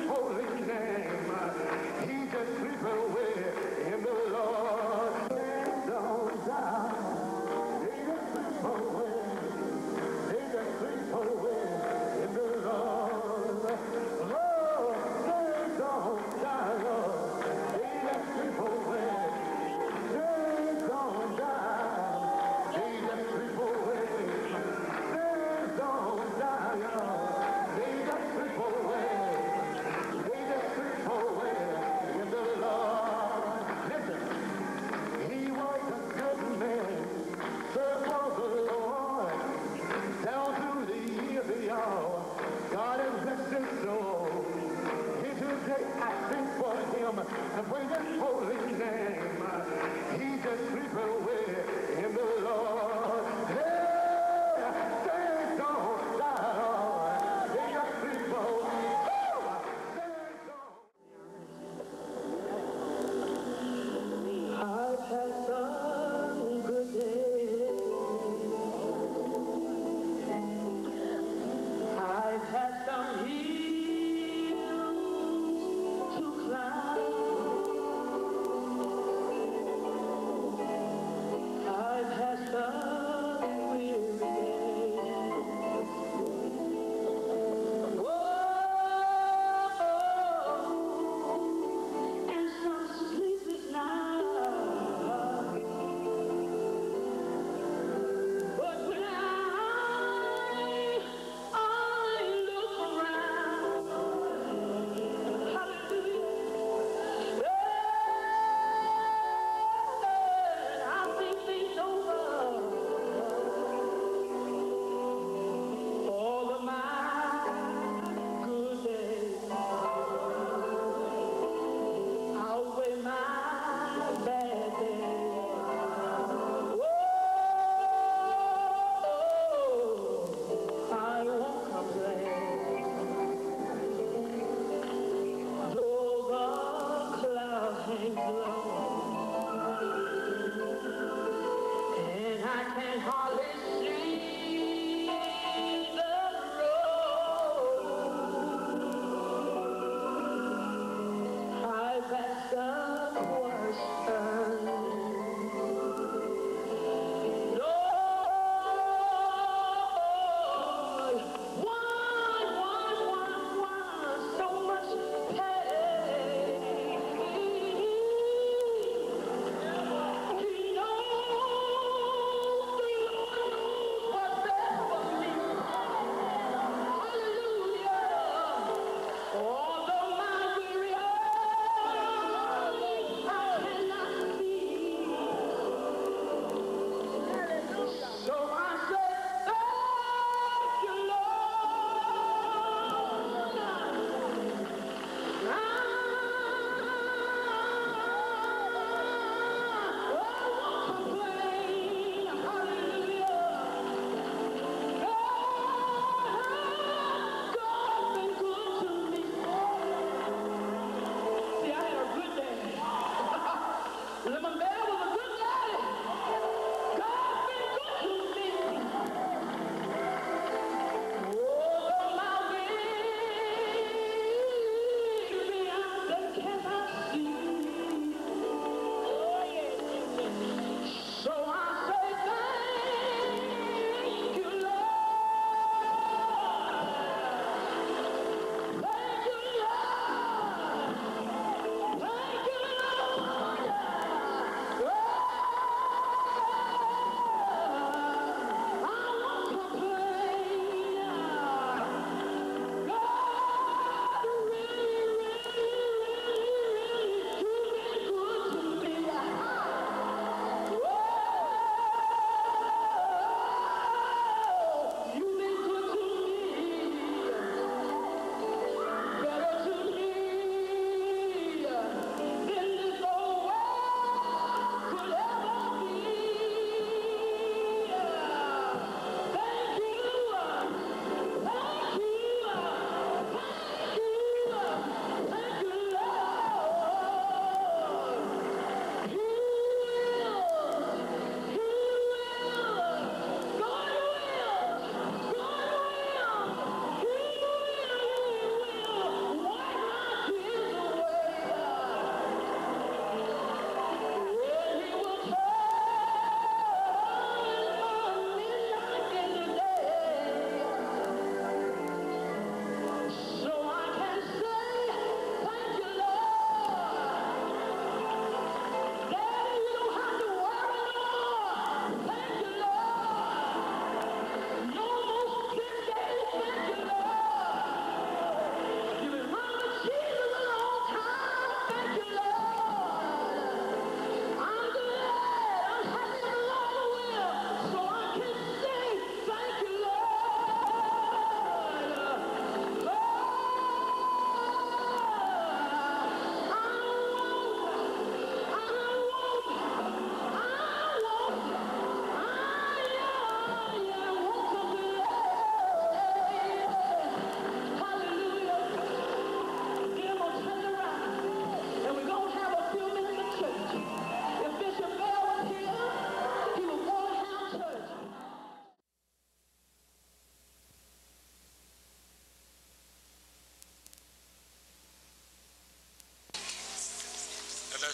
holy name. He just sleep away in the Lord. They don't die. They just sleep away. They just sleep away in the Lord. Lord, they don't die, Lord. They just sleep away. They don't die. They just sleep away. They don't die, Lord. They just sleep away. They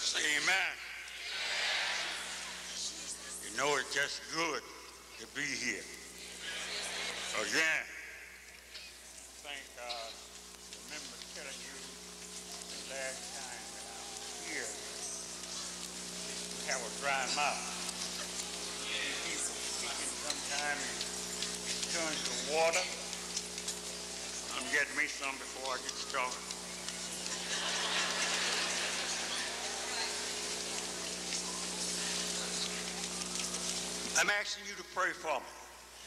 Say amen. You know it's just good to be here. Again, I remember telling you the last time that I was here, we have a dry mouth. People speaking sometimes turn to water. I'm getting me some before I get started. I'm asking you to pray for me.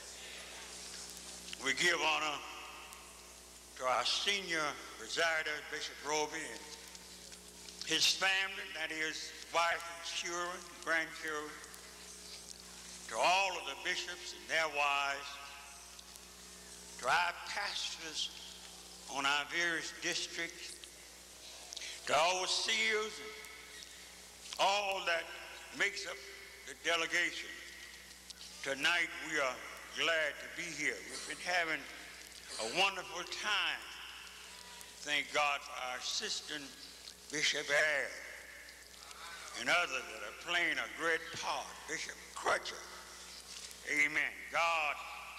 We give honor to our senior presider, Bishop Roby, and his family, that is, wife and children, grandchildren, to all of the bishops and their wives, to our pastors on our various districts, to our overseers, and all that makes up the delegation. Tonight we are glad to be here. We've been having a wonderful time. Thank God for our assistant, Bishop Ayers, and others that are playing a great part, Bishop Crutcher. Amen. God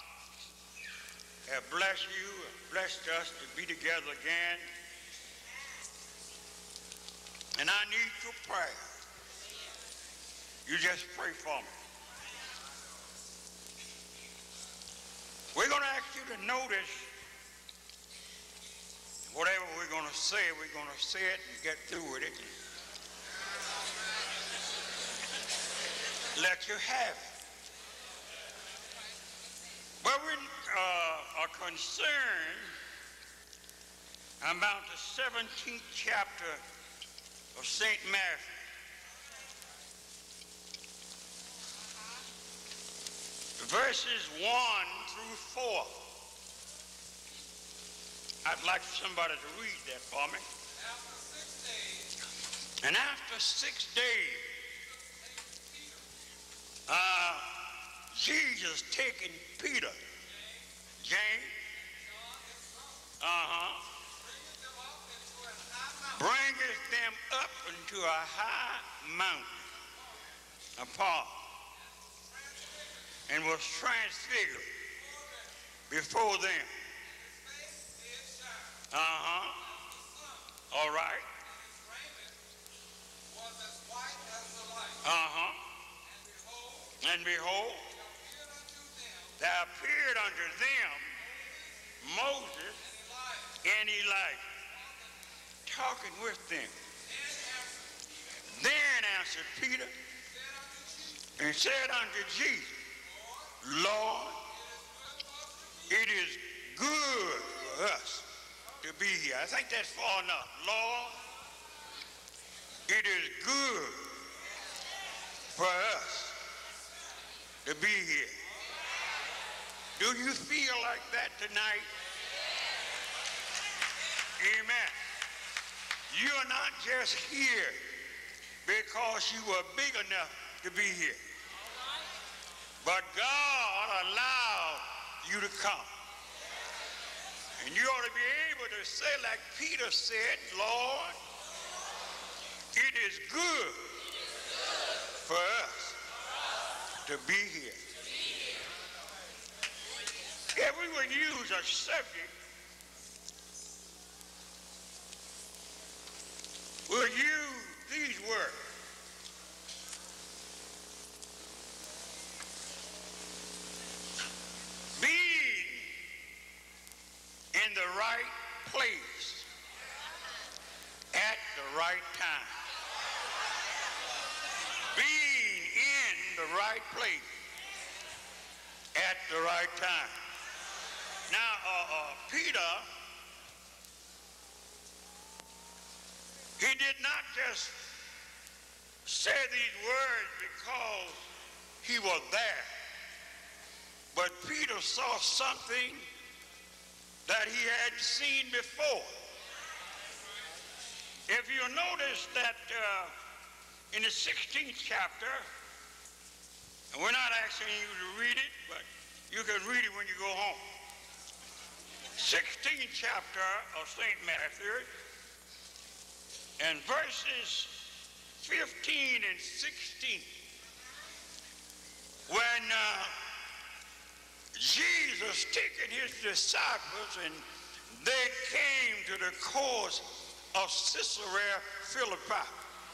have blessed you, blessed us to be together again. And I need your prayer. You just pray for me. We're going to ask you to notice whatever we're going to say it and get through with it. Let you have it. But we are concerned about the 17th chapter of St. Matthew. Verses 1 through 4. I'd like somebody to read that for me. And after 6 days, Jesus taking Peter, James, bringeth them up into a high mountain apart, and was transfigured before them. All right. And behold, there appeared unto them Moses and Elijah, talking with them. Then answered Peter and said unto Jesus, Lord, it is good for us to be here. I think that's far enough. Lord, it is good for us to be here. Do you feel like that tonight? Amen. You're not just here because you were big enough to be here. But God allowed you to come. And you ought to be able to say like Peter said, Lord, it is good for us to be here. If we would use a subject, we'll use these words. Being in the right place at the right time. Being in the right place at the right time. Now, Peter, he did not just say these words because he was there, but Peter saw something that he had seen before. If you notice that in the 16th chapter, and we're not asking you to read it, but you can read it when you go home. 16th chapter of St. Matthew, and verses 15 and 16, when Jesus taken his disciples and they came to the coast of Caesarea Philippi.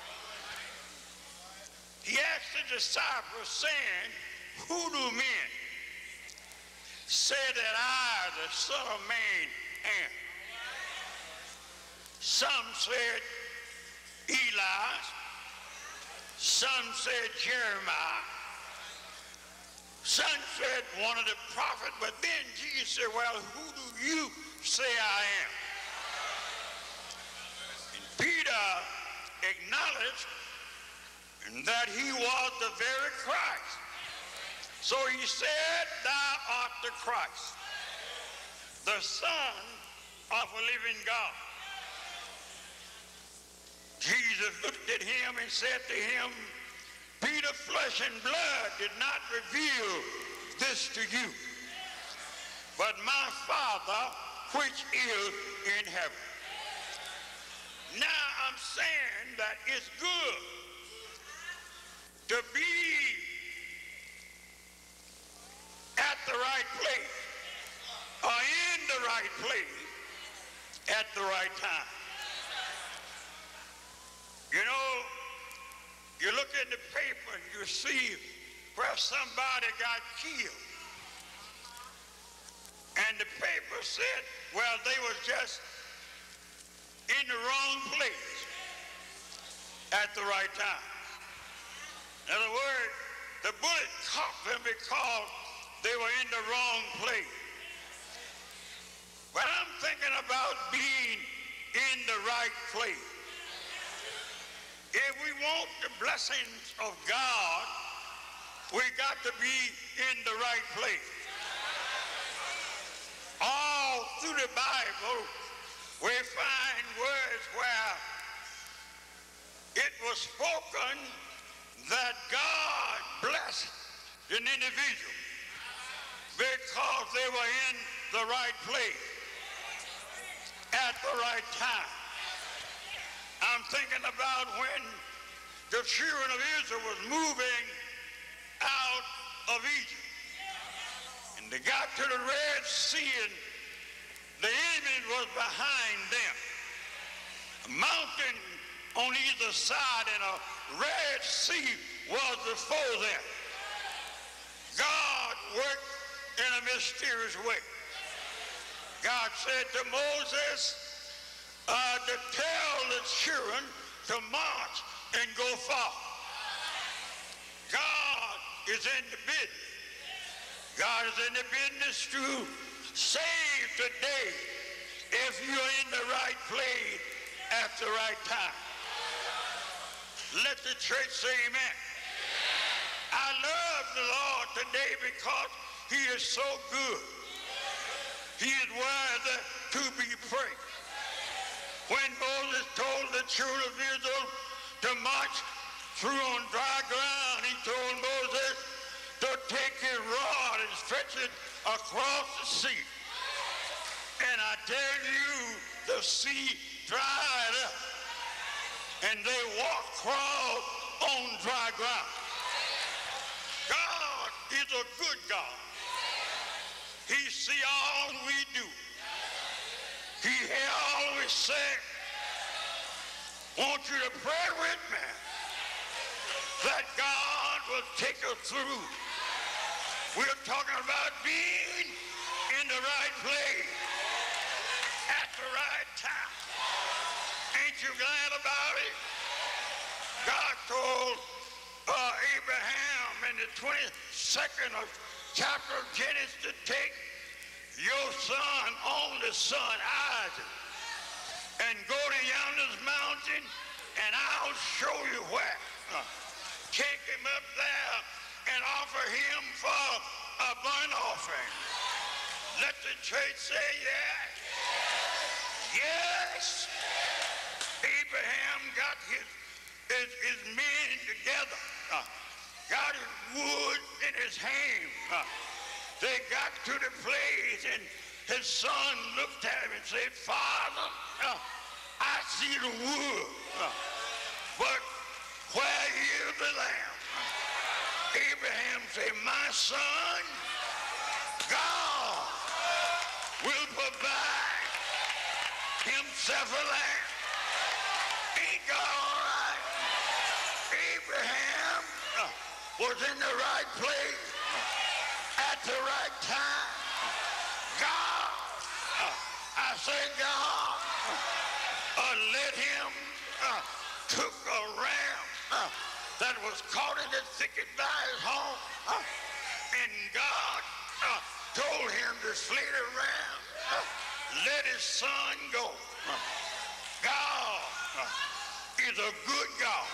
He asked the disciples, saying, "Who do men say that I, the Son of Man, am?" Some said Eli, some said Jeremiah, some said one of the prophets, but then Jesus said, "Well, who do you say I am?" And Peter acknowledged that he was the very Christ. So he said, "Thou art the Christ, the Son of a living God." Jesus looked at him and said to him, "Peter, flesh and blood did not reveal this to you, but my Father which is in heaven." Now I'm saying that it's good to be at the right place or in the right place at the right time. You know, you look in the paper and you see where somebody got killed. And the paper said, well, they was just in the wrong place at the right time. In other words, the bullet caught them because they were in the wrong place. But I'm thinking about being in the right place. If we want the blessings of God, we got to be in the right place. All through the Bible, we find words where it was spoken that God blessed an individual because they were in the right place at the right time. I'm thinking about when the children of Israel was moving out of Egypt. And they got to the Red Sea and the enemy was behind them. A mountain on either side and a Red Sea was before them. God worked in a mysterious way. God said to Moses, to tell the children to march and go forward. God is in the business. God is in the business to save today if you're in the right place at the right time. Let the church say amen. I love the Lord today because he is so good. He is worthy to be praised. When Moses told the children of Israel to march through on dry ground, he told Moses to take his rod and stretch it across the sea. And I tell you, the sea dried up, and they walked across on dry ground. God is a good God. He sees all we do. He always said, want you to pray with me that God will take us through. We're talking about being in the right place at the right time. Ain't you glad about it? God told Abraham in the 22nd of chapter of Genesis to take your son, only son, Isaac, and go to yonder mountain, and I'll show you where. Take him up there and offer him for a burnt offering. Let the church say yes. Yes. Abraham got his men together, got his wood in his hand. They got to the place, and his son looked at him and said, Father, I see the wood, but where is the lamb? Abraham said, my son, God will provide himself a lamb. Ain't God all right? Abraham was in the right place at the right time. God, I say God, let him took a ram that was caught in the thicket by his home, and God told him to slay the ram, let his son go. God is a good God.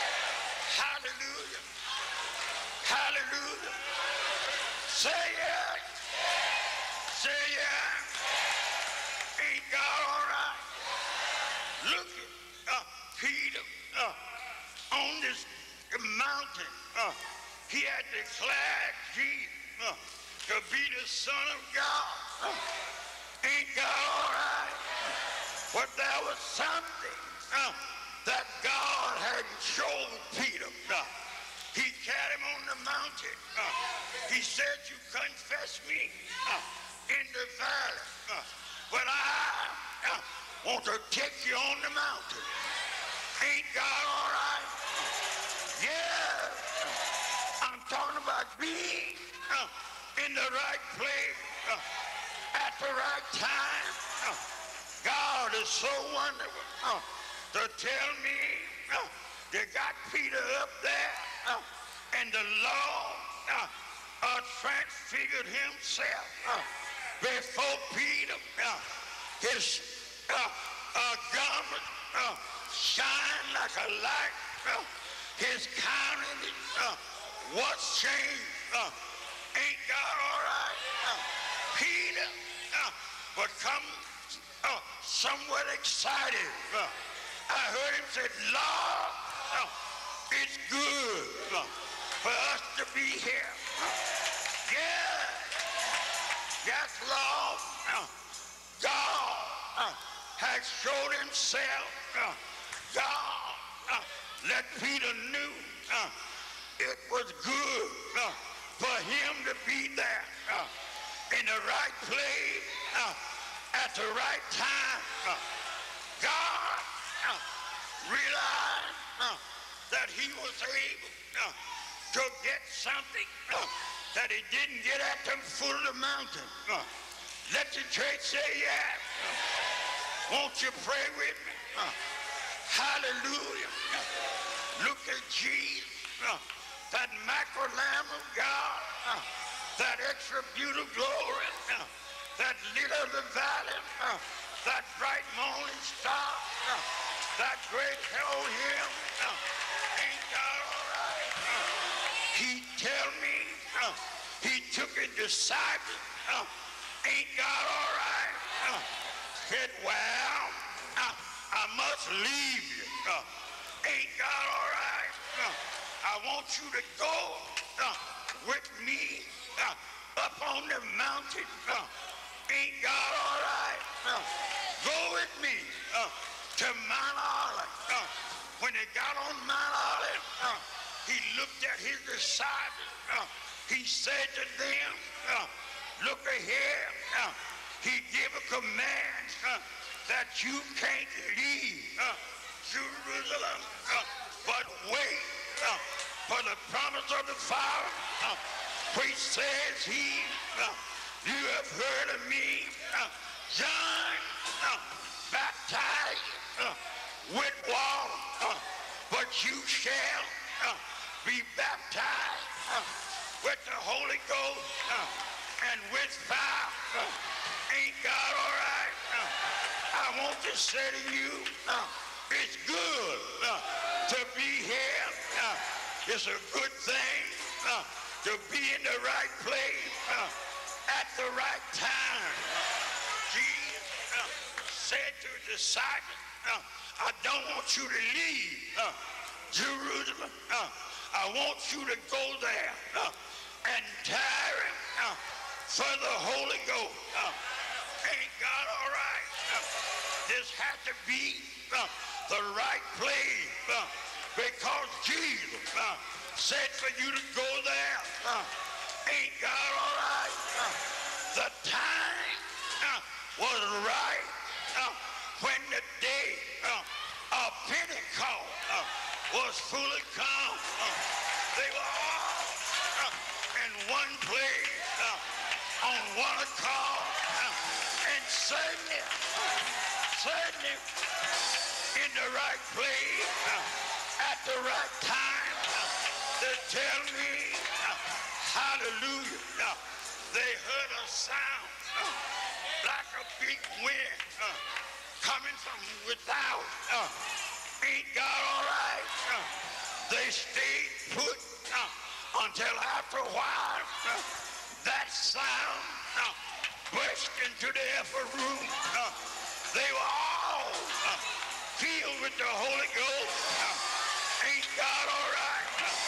Hallelujah. Hallelujah. Say yes. Say yes. Ain't God all right? Look at Peter on this mountain. He had declared Jesus to be the Son of God. Ain't God all right? But there was something that God had showed Peter. He carried him on the mountain. He said, you confess me in the valley, but I want to take you on the mountain. Ain't God all right? Yeah. I'm talking about being in the right place at the right time. God is so wonderful to tell me they got Peter up there and the Lord transfigured himself before Peter. His garment shine like a light. His countenance was changed. Ain't God all right? Peter would come somewhat excited. I heard him say, Lord, it's good for us to be here. Yeah. Yes, Lord. God has showed himself. God let Peter knew it was good for him to be there in the right place at the right time. God realized that he was able to get something that he didn't get at the foot of the mountain. Let the church say yes. Won't you pray with me? Hallelujah. Look at Jesus, that macro lamb of God, that extra beautiful glory, that lit up the valley, that bright morning star, that great hell hymn. Ain't God all right? He tell me he took a disciple. Ain't God all right? Said, well, I must leave you. Ain't God all right? I want you to go with me up on the mountain. Ain't God all right? Go with me to Mount Olive. When they got on Mount Olive, he looked at his disciples. He said to them, look ahead. He gave a command that you can't leave Jerusalem, but wait for the promise of the Father, which says he, you have heard of me, John baptized with water, but you shall be baptized with the Holy Ghost and with fire. Ain't God all right? I want to say to you, it's good to be here. It's a good thing to be in the right place at the right time. Jesus said to the disciples, I don't want you to leave Jerusalem. I want you to go there and tarry for the Holy Ghost. Ain't God all right? This has to be the right place because Jesus said for you to go there. Ain't God all right? The time was right when the day of Pentecost was fully come. They were all in one place, on one accord, and certainly in the right place at the right time. They tell me, hallelujah, they heard a sound like a big wind coming from without. Ain't God all right? They stayed put until after a while that sound burst into the upper room. They were all filled with the Holy Ghost. Ain't God all right?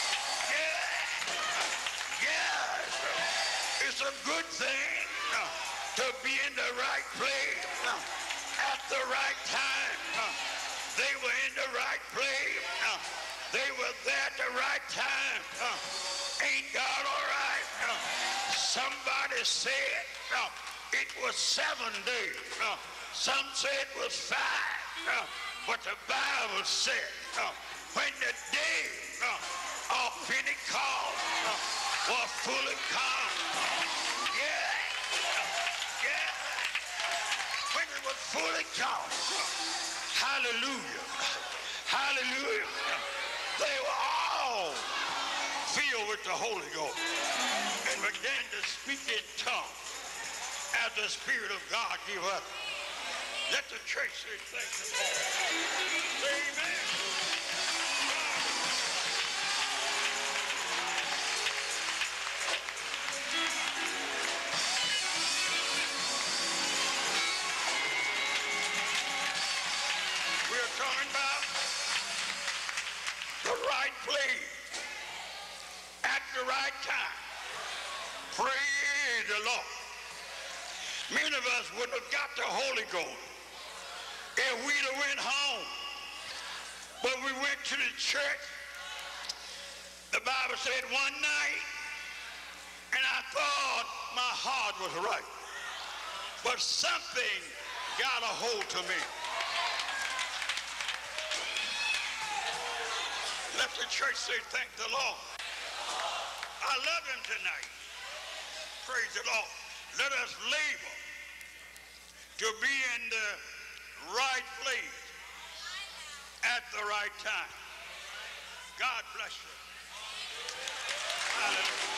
Yes. It's a good thing to be in the right place at the right time. They were in the right place. They were there at the right time. Ain't God all right? Somebody said it was 7 days. Some said it was 5. But the Bible said when the day of Pentecost was fully come. Yeah. When it was fully come. Hallelujah. Hallelujah. They were all filled with the Holy Ghost and began to speak in tongues as the Spirit of God gave us. Let the church say thank the Lord. Amen. We're talking about the right place at the right time. Praise the Lord. Many of us wouldn't have got the Holy Ghost if we'd have went home. But we went to the church. The Bible said one night, and I thought my heart was right. But something got a hold to me. Let the church say, thank the Lord. I love him tonight. Praise the Lord. Let us labor to be in the right place at the right time. God bless you. Hallelujah.